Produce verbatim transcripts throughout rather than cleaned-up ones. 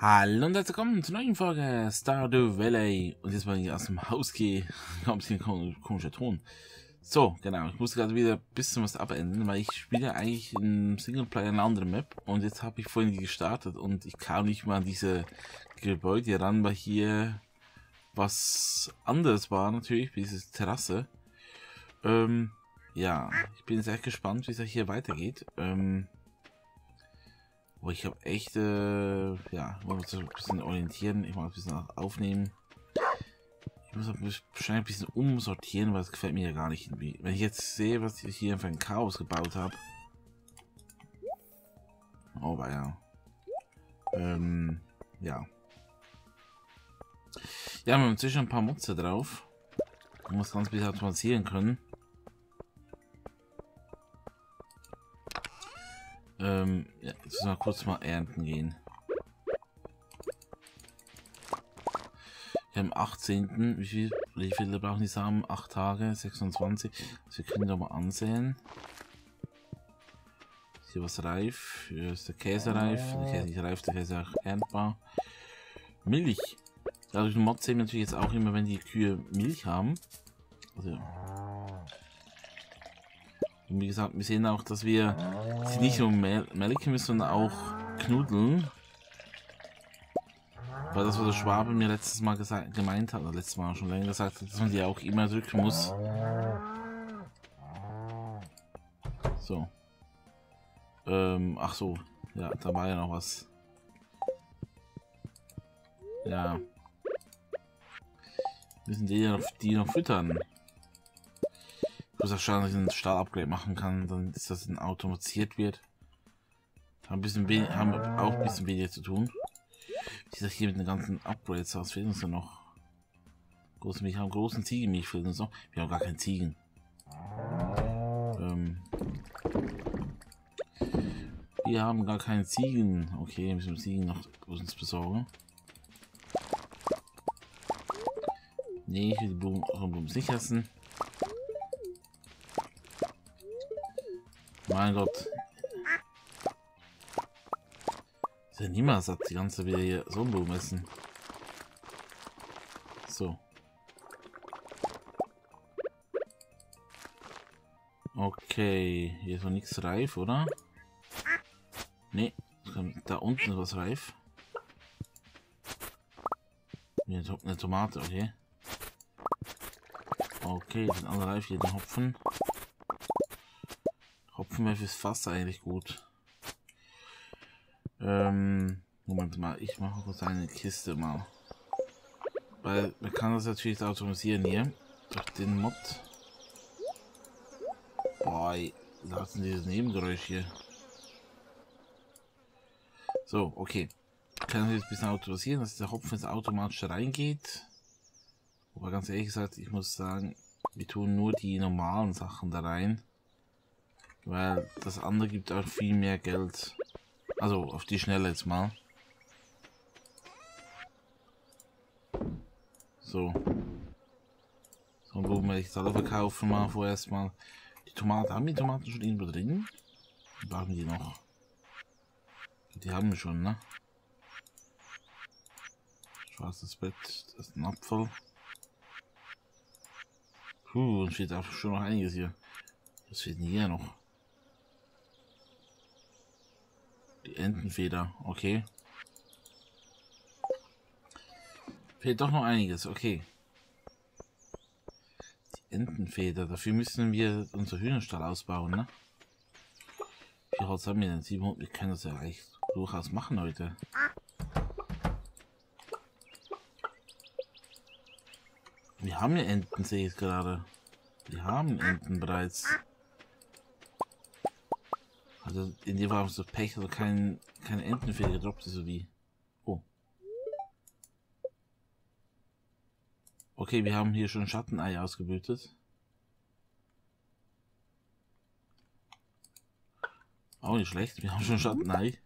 Hallo und herzlich willkommen zur neuen Folge Stardew Valley. Und jetzt, wenn ich aus dem Haus gehe, kommt hier ein komischer Ton. So, genau, ich muss gerade wieder ein bisschen was abändern, weil ich spiele eigentlich im Singleplayer eine andere Map. Und jetzt habe ich vorhin die gestartet und ich kam nicht mal an diese Gebäude ran, weil hier was anderes war natürlich, diese Terrasse. Ähm, ja, ich bin jetzt echt gespannt, wie es hier weitergeht. Ähm... Oh, ich habe echt, äh, ja, ich muss ein bisschen orientieren, ich muss ein bisschen aufnehmen. Ich muss wahrscheinlich ein bisschen umsortieren, weil es gefällt mir ja gar nicht irgendwie. Wenn ich jetzt sehe, was ich hier für ein Chaos gebaut habe. Oh, ja. Ähm, ja. Ja, wir haben inzwischen ein paar Mutze drauf. Ich muss ganz ein bisschen automatisieren können. Ähm, ja, jetzt müssen wir kurz mal ernten gehen. Wir haben achtzehnten Wie viel, wie viele brauchen die Samen? acht Tage, sechsundzwanzig. Also wir können doch mal ansehen. Ist hier was reif? Hier ist der Käse reif. Der Käse nicht reif, der Käse auch erntbar. Milch. Dadurch Mod sehen wir natürlich jetzt auch immer, wenn die Kühe Milch haben. Also, und wie gesagt, wir sehen auch, dass wir sie nicht nur mel melken müssen, sondern auch knudeln. Weil das, was der Schwabe mir letztes Mal gesagt, gemeint hat, oder letztes Mal schon länger gesagt hat, dass man die auch immer drücken muss. So. Ähm, ach so. Ja, da war ja noch was. Ja. Müssen die noch, die noch füttern. Ich muss auch schauen, dass ich einen Stahl-Upgrade machen kann, dann ist das dann automatisiert wird. Haben, ein bisschen wenig, haben auch ein bisschen weniger zu tun. Wie sieht das hier mit den ganzen Upgrades aus? Fehlen uns da noch? Großen Milch, haben großen Ziegenmilch fehlen uns noch. Wir haben gar keine Ziegen. Ähm. Wir haben gar keine Ziegen. Okay, müssen wir Ziegen noch uns besorgen. Nee, ich will die Blumen, Blumen nicht essen. Mein Gott. Ist ja niemals satt, die ganze wieder hier Sonnenblumen essen. So. Okay, hier ist noch nichts reif, oder? Nee, da unten ist was reif. Eine Tomate, okay. Okay, sind alle reif, hier den Hopfen. Hopfen wäre fürs Fass eigentlich gut. Ähm, Moment mal, ich mache kurz eine Kiste mal. Weil man kann das natürlich automatisieren hier. Durch den Mod. Boah, da hat dieses Nebengeräusch hier. So, okay. Ich kann jetzt ein bisschen automatisieren, dass der Hopfen jetzt automatisch reingeht. Aber ganz ehrlich gesagt, ich muss sagen, wir tun nur die normalen Sachen da rein. Weil das andere gibt auch viel mehr Geld. Also auf die Schnelle jetzt mal. So. So, Blumen werde ich jetzt alle verkaufen mal vorerst mal. Die Tomaten, haben die Tomaten schon irgendwo drin? Die brauchen die noch. Die haben wir schon, ne? Schwarzes Bett, das ist ein Apfel. Puh, und steht auch schon noch einiges hier. Was fehlt denn hier noch? Die Entenfeder, okay. Fehlt doch noch einiges, okay. Die Entenfeder, dafür müssen wir unser Hühnerstall ausbauen, ne? Wie viel Holz haben wir denn? siebenhundert, wir können das ja echt durchaus machen heute. Wir haben ja Enten, sehe ich gerade. Wir haben Enten bereits. Also in dem Fall haben wir so Pech, also kein, keine Entenfeder gedroppt, so wie. Oh. Okay, wir haben hier schon Schattenei ausgebrütet. Auch nicht schlecht, wir haben schon Schattenei.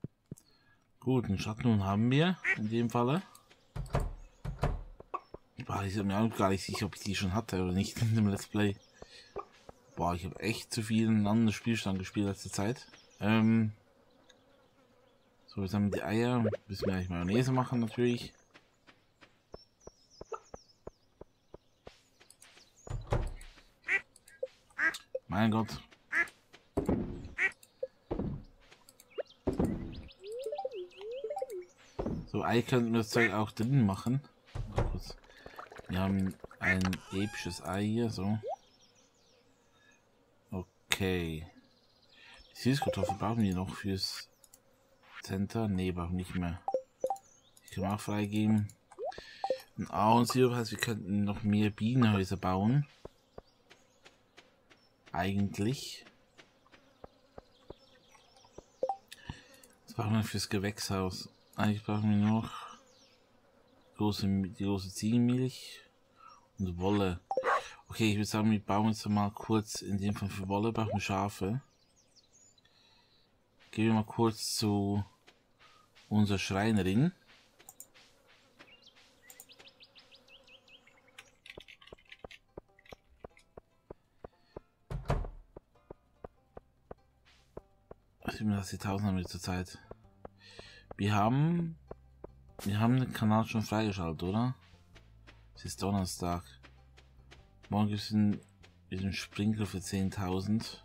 Gut, einen Schattenhuhn haben wir in dem Falle. Boah, ich bin mir auch gar nicht sicher, ob ich die schon hatte oder nicht in dem Let's Play. Boah, ich habe echt zu viel einen anderen Spielstand gespielt letzte Zeit. Ähm so, jetzt haben wir die Eier. Müssen wir eigentlich Mayonnaise machen natürlich. Mein Gott. So, Ei könnten wir das Zeug auch drin machen. Mal kurz. Wir haben ein episches Ei hier, so. Okay. Die Süßkartoffel brauchen wir noch fürs Center. Ne, brauchen nicht mehr. Die können wir auch freigeben. Ein Ahornsirup heißt, wir könnten noch mehr Bienenhäuser bauen. Eigentlich. Was brauchen wir fürs Gewächshaus? Eigentlich brauchen wir noch große, die große Ziegenmilch und Wolle. Okay, ich würde sagen, wir bauen jetzt mal kurz, in dem Fall für Wolle brauchen wir Schafe. Gehen wir mal kurz zu unserer Schreinerin. Das die tausend haben wir zurzeit. Wir haben wir haben den Kanal schon freigeschaltet, oder? Es ist Donnerstag. Morgen gibt es einen, einen Sprinkler für zehntausend.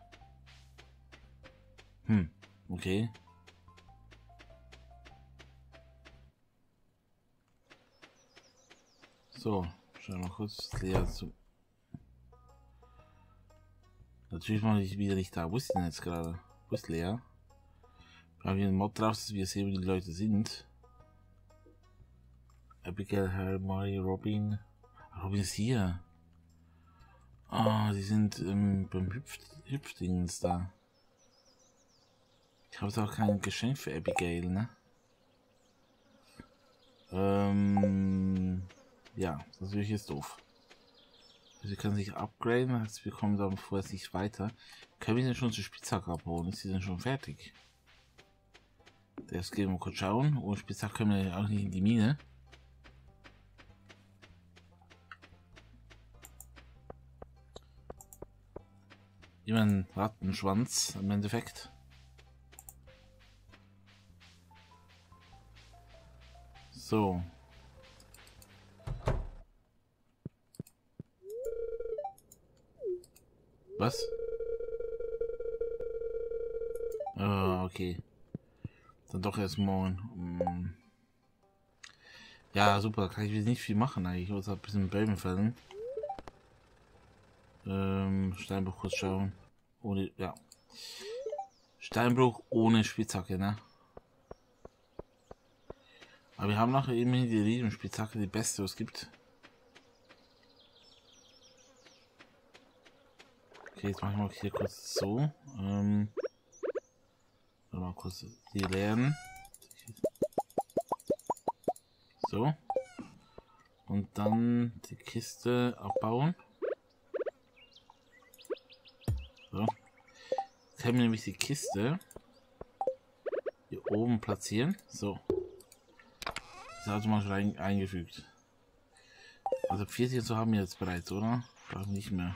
Hm, okay. So, schauen wir mal kurz. Lea zu. Natürlich mache ich wieder nicht da. Wo ist denn jetzt gerade? Wo ist Lea? Wir haben hier einen Mod drauf, dass wir sehen, wie die Leute sind. Abigail, Harry, Mari, Robin. Robin ist hier. Ah, oh, die sind ähm, beim Hüpf Hüpfdingens da. Ich habe jetzt auch kein Geschenk für Abigail, ne? Ähm, ja, das ist natürlich jetzt doof. Sie können sich upgraden, also wir kommen dann vorerst nicht weiter. Können wir denn schon zur Spitzhacke abholen? Ist sie denn schon fertig? Das gehen wir kurz schauen. Ohne Spitzhacke können wir auch nicht in die Mine. Immer ein Rattenschwanz im Endeffekt. So. Was? Oh, okay. Dann doch erst morgen. Ja, super. Kann ich jetzt nicht viel machen eigentlich. Ich muss ein bisschen Bäume fällen. Ähm, Steinbruch kurz schauen. Ohne, ja. Steinbruch ohne Spitzhacke, ne? Aber wir haben noch eben die Riesenspitzhacke, die beste, was es gibt. Okay, jetzt machen wir hier kurz so. Ähm, mal kurz die leeren. So. Und dann die Kiste abbauen. So. Jetzt können wir nämlich die Kiste hier oben platzieren. So. Das ist automatisch ein, eingefügt. Also vierzig und so haben wir jetzt bereits, oder? Brauchen nicht mehr.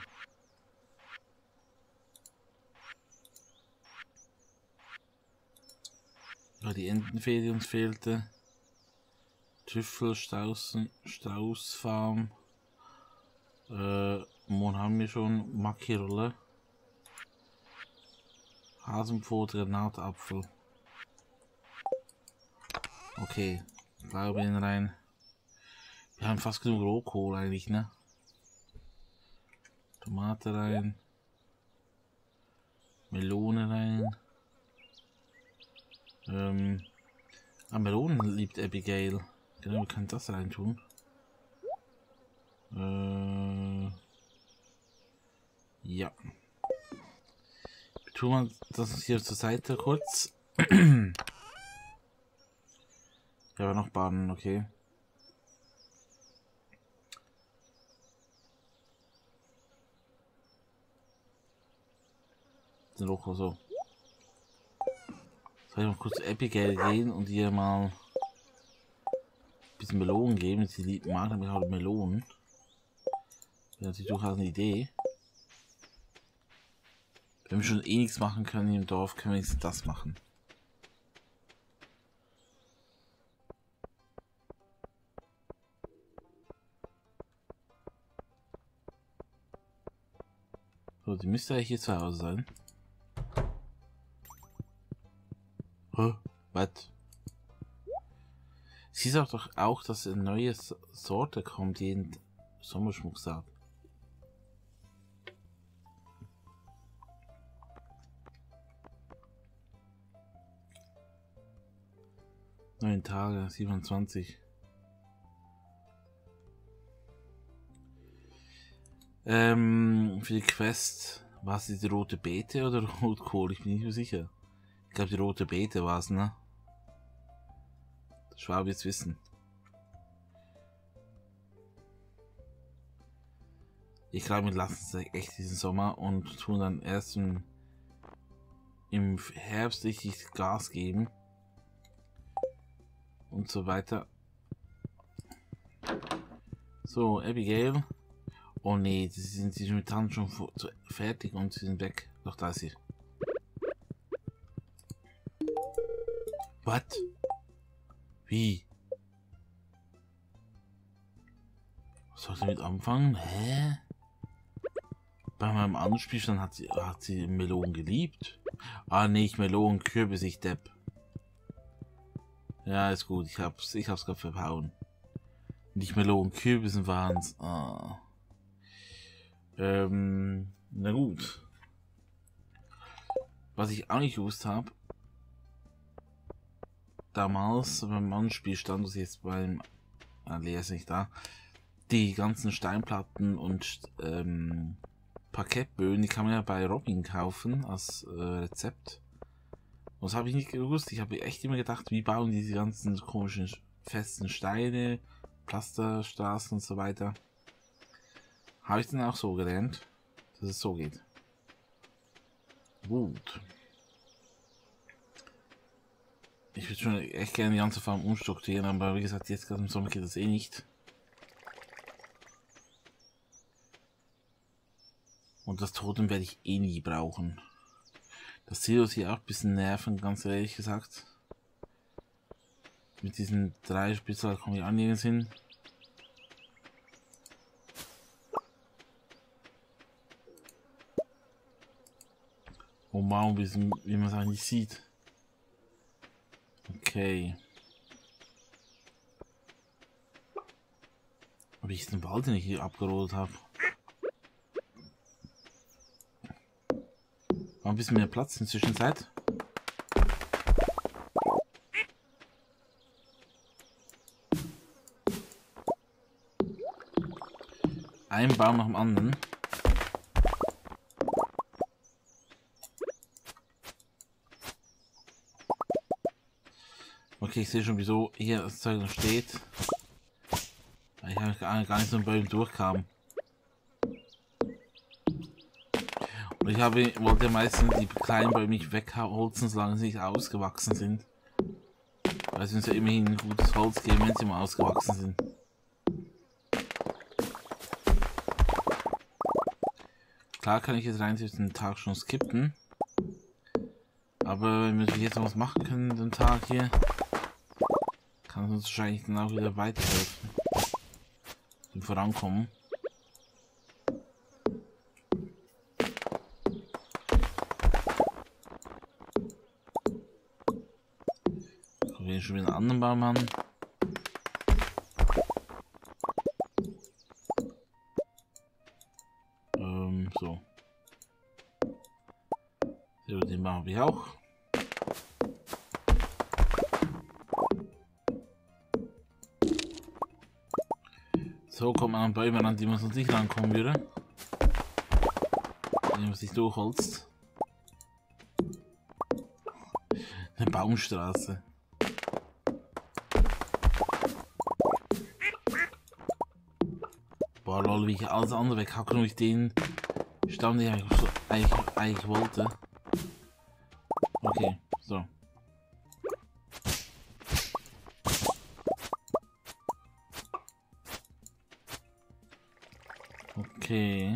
Ja, die Entenfee, die uns fehlte. Tüffel, Straußen, Straußfarm. Äh, Mohn haben wir schon. Makirolle. Hasenpfote, Granatapfel. Okay. Blaubeeren rein. Wir haben fast genug Rohkohl eigentlich, ne? Tomate rein. Melone rein. Ähm. Ah, Melonen liebt Abigail. Genau, wir können das rein tun. Äh. Ja. Tun wir das hier zur Seite kurz. Ja, aber noch baden, okay. Den Loco so. Soll ich mal kurz zu Abigail gehen und ihr mal ein bisschen Melonen geben? Sie liebt mag nämlich auch Melonen. Das ist natürlich durchaus eine Idee. Wenn wir schon eh nichts machen können im Dorf, können wir jetzt das machen. So, die müsste eigentlich hier zu Hause sein. Huh? Was? Sie sagt doch auch, dass eine neue Sorte kommt, jeden Sommerschmuck sagt. Neun Tage, siebenundzwanzig. Ähm, für die Quest war es die rote Beete oder Rotkohl? Ich bin nicht mehr sicher. Ich glaube, die rote Beete war es, ne? Das Schwab jetzt wissen. Ich glaube, wir lassen es echt diesen Sommer und tun dann erst im, im Herbst richtig Gas geben. Und so weiter. So, Abigail. Oh nee, sie sind die momentan schon fertig und sie sind weg. Doch, da ist sie. Was? Wie? Was soll ich damit anfangen? Hä? Bei meinem anderen Spielstand hat sie, hat sie Melonen geliebt. Ah, nicht Melonen, Kürbis, ich Depp. Ja, ist gut, ich hab's, ich hab's gerade verhauen. Nicht Melonen, Kürbisen waren's. Ah. Ähm, na gut. Was ich auch nicht gewusst habe, damals beim Mannspielstand, das jetzt beim ah, Lea ist nicht da, die ganzen Steinplatten und ähm, Parkettböden, die kann man ja bei Robin kaufen als äh, Rezept. Und das habe ich nicht gewusst. Ich habe echt immer gedacht, wie bauen diese ganzen komischen festen Steine, Pflasterstraßen und so weiter. Habe ich dann auch so gelernt, dass es so geht. Gut. Ich würde schon echt gerne die ganze Farm umstrukturieren, aber wie gesagt, jetzt gerade im Sommer geht das eh nicht. Und das Totem werde ich eh nie brauchen. Das Silos hier auch ein bisschen nerven, ganz ehrlich gesagt. Mit diesen drei Spitzen komme ich auch nirgends hin. Oh wow, wie, wie man es eigentlich sieht. Okay. Ob ich den Wald nicht hier abgerollt habe. War ein bisschen mehr Platz in der Zwischenzeit. Ein Baum nach dem anderen. Okay, ich sehe schon, wieso hier das Zeug noch steht. Weil ich eigentlich gar nicht so ein Bäumen durchkam. Und ich habe, wollte meistens die kleinen Bäume nicht wegholzen, solange sie nicht ausgewachsen sind. Weil sie uns ja immerhin ein gutes Holz geben, wenn sie mal ausgewachsen sind. Klar kann ich jetzt rein durch den Tag schon skippen. Aber wenn wir jetzt noch was machen können, den Tag hier, kann es uns wahrscheinlich dann auch wieder weiterhelfen. Zum Vorankommen. Gucken wir schon wieder einen anderen Baum an. Ähm, so. So, den machen wir auch. So kommt man an Bäume an, die man sonst nicht rankommen würde. Wenn man sich durchholzt. Eine Baumstraße. Boah lol, wie ich alles andere weghacke, nur ich den Stamm, den ich so eigentlich, eigentlich wollte. Okay, so. Okay.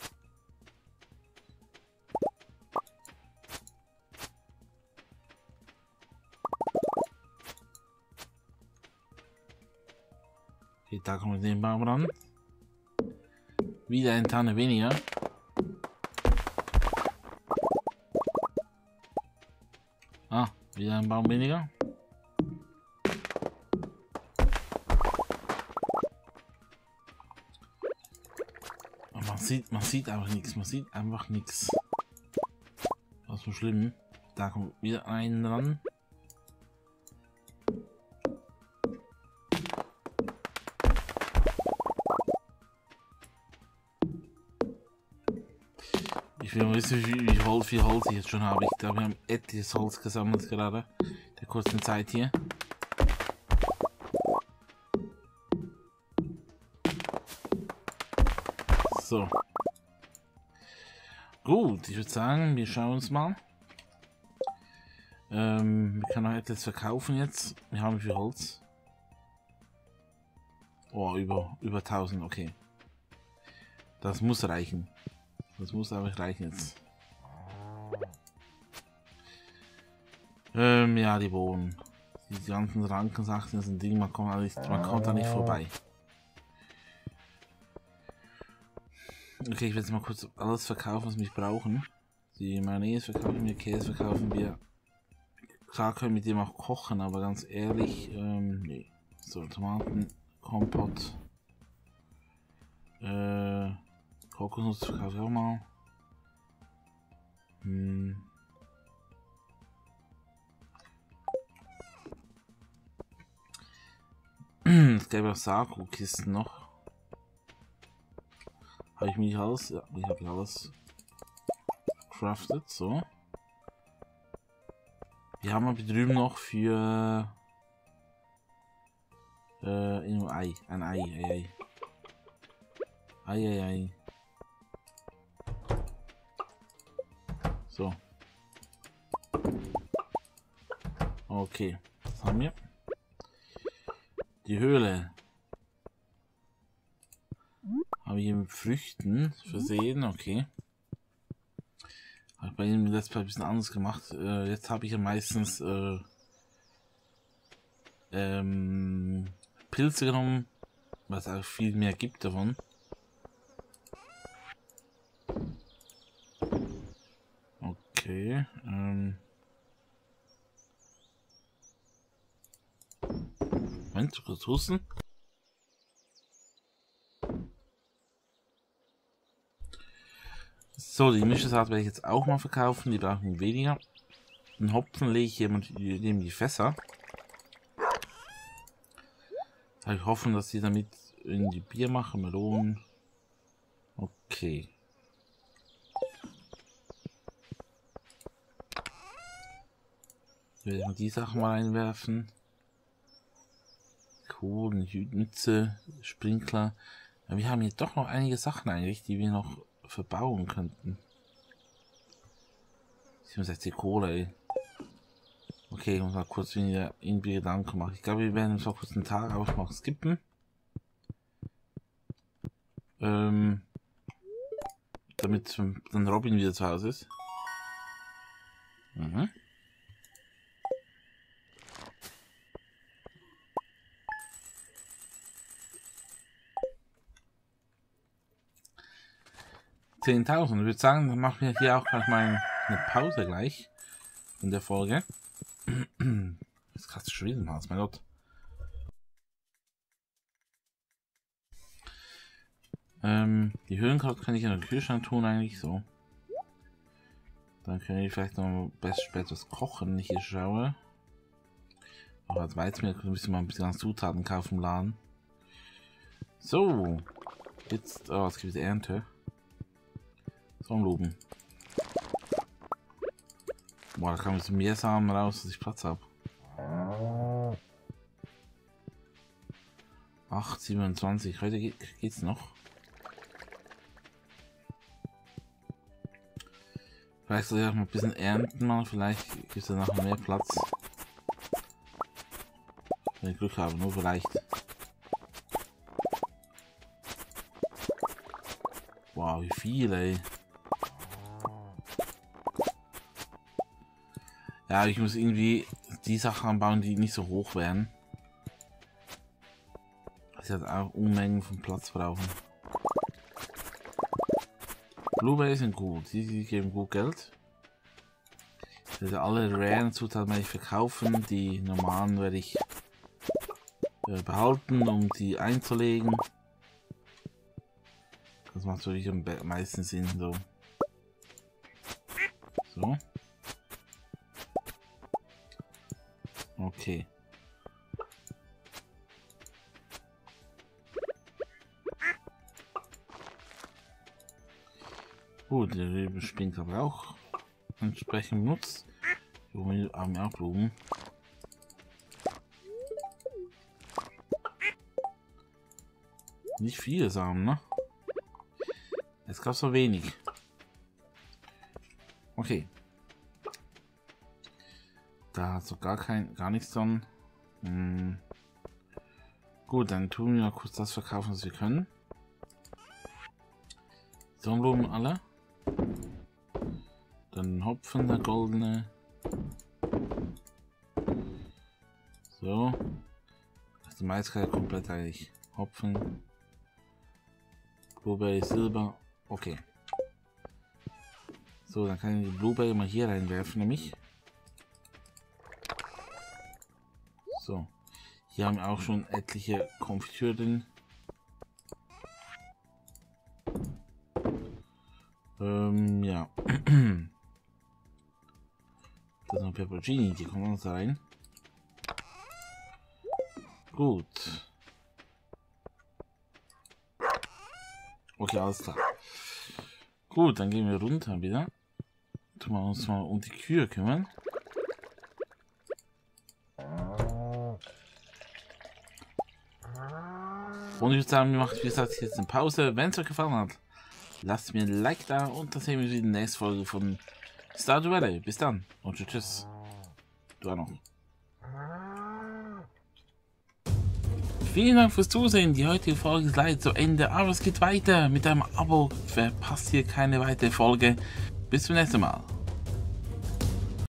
Okay, da kommen wir den Baum ran. Wieder eine Tanne weniger. Ah, wieder ein Baum weniger. Man sieht, man sieht einfach nichts, man sieht einfach nichts. Das ist so schlimm. Da kommt wieder einen ran. Ich will wissen, wie, wie Holz, viel Holz ich jetzt schon habe. Ich glaube, wir haben etliches Holz gesammelt gerade. Der kurzen Zeit hier. So. Gut, ich würde sagen, wir schauen uns mal. Ähm, wir können auch etwas verkaufen jetzt. Wir haben viel Holz. Oh, über, über tausend, okay. Das muss reichen. Das muss aber reichen jetzt. Ähm, ja, die Bohnen. Die ganzen Rankensachen, das sind Dinge, man kommt, nicht, man kommt da nicht vorbei. Okay, ich werde jetzt mal kurz alles verkaufen, was wir brauchen. Die Mayonnaise verkaufen wir, Käse verkaufen wir. Klar können wir mit dem auch kochen, aber ganz ehrlich, ähm, nee. So, Tomaten, Kompott. Äh, Kokosnuss verkaufe ich auch mal. Hm. Es gäbe auch Saku-Kisten noch. Habe ich mich alles? Ja, ich habe alles crafted, so. Wir haben aber drüben noch für äh, ein Ei, ein Ei, Ei, Ei. Ei, Ei, Ei. So. Okay, das haben wir. Die Höhle. Habe ich mit Früchten versehen, okay. Habe ich bei ihm letztes Mal ein bisschen anders gemacht. Äh, jetzt habe ich ja meistens äh, ähm, Pilze genommen, was auch viel mehr gibt davon. Okay. Ähm. Moment, kurz husten. So, die Mischsaat werde ich jetzt auch mal verkaufen. Die brauchen weniger. Den Hopfen lege ich hier neben die Fässer. Ich hoffe, dass sie damit in die Bier machen, Melonen. Okay. Ich werde mal die Sachen mal einwerfen. Kohlen, Mütze, Sprinkler. Ja, wir haben hier doch noch einige Sachen eigentlich, die wir noch verbauen könnten. siebenundsechzig Kohle, ey. Okay, ich muss mal kurz wieder in die Gedanken machen. Ich glaube, wir werden uns mal kurz einen Tag auch noch skippen. Ähm, damit dann Robin wieder zu Hause ist. Mhm. zehntausend. Ich würde sagen, dann machen wir hier auch gleich mal eine Pause gleich in der Folge. Das ist krass schon wieder im Hals, mein Gott. Ähm, die Höhlenkarte kann ich in den Kühlschrank tun eigentlich so. Dann können wir vielleicht noch best später was kochen, wenn ich hier schaue. Aber als Weizenmehl müssen wir mal ein bisschen an Zutaten kaufen im Laden. So. Jetzt, oh, es gibt Ernte. So am Loben. Boah, da kam jetzt mehr Samen raus, dass ich Platz habe. acht, siebenundzwanzig. Heute geht, geht's noch. Vielleicht soll ich auch mal ein bisschen ernten machen. Vielleicht gibt es danach mehr Platz. Wenn ich Glück habe, nur vielleicht. wie viel, ey. Ja, ich muss irgendwie die Sachen anbauen, die nicht so hoch werden. Sie hat auch Unmengen von Platz brauchen. Blueberries sind gut, die, die geben gut Geld. Ich werde alle raren Zutaten werde ich verkaufen, die normalen werde ich äh, behalten, um die einzulegen. Das macht natürlich am meisten Sinn so. So. Okay. Gut, der Rebe springt aber auch entsprechend benutzt. Wir haben auch Blumen. Nicht viele Samen, ne? Jetzt gab es so wenig. Okay. Da hat so gar kein, gar nichts dran. Hm. Gut, dann tun wir mal kurz das verkaufen, was wir können. Sonnenblumen alle. Dann Hopfen, der goldene. So. Das Mais kann ja komplett eigentlich. Hopfen. Blueberry, Silber. Okay. So, dann kann ich die Blueberry mal hier reinwerfen, nämlich. So. Hier haben wir auch schon etliche Konfitüre drin. Ähm, ja. Das ist noch Pepperoni, die kommen uns rein. Gut. Okay, alles klar. Gut, dann gehen wir runter wieder. Tun wir uns mal um die Kühe kümmern. Und ich würde sagen, wir machen wie gesagt jetzt eine Pause. Wenn es euch gefallen hat, lasst mir ein Like da und dann sehen wir uns in der nächsten Folge von Stardew Valley. Bis dann und tschüss. Du auch noch. Vielen Dank fürs Zusehen. Die heutige Folge ist leider zu Ende, aber es geht weiter. Mit einem Abo verpasst ihr keine weitere Folge. Bis zum nächsten Mal.